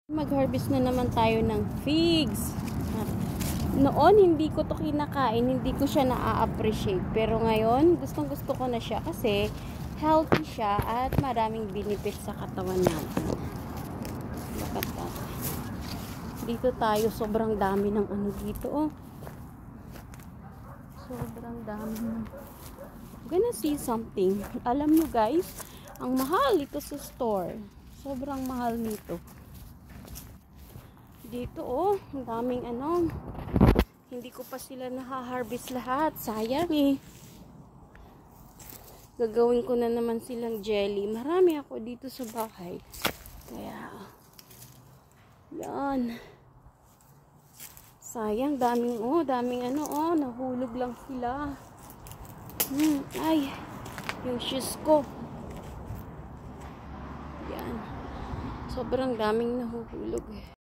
Mag-harvest na naman tayo ng figs. Noon, hindi ko to kinakain, hindi ko siya na-appreciate. Pero ngayon, gustong-gusto ko na siya kasi healthy siya at maraming benefits sa katawan natin. Look at that. Dito tayo, sobrang dami ng ano dito, oh. Sobrang dami. I'm gonna see something. Alam nyo guys, ang mahal ito sa store. Sobrang mahal nito. Dito oh, ang daming ano. Hindi ko pa sila naha-harvest lahat. Sayang eh. Gagawin ko na naman silang jelly. Marami ako dito sa bahay. Kaya, yan. Sayang, daming ano, nahulog lang sila. Ay, yung shoes ko. Yan. Sobrang daming nahuhulog eh.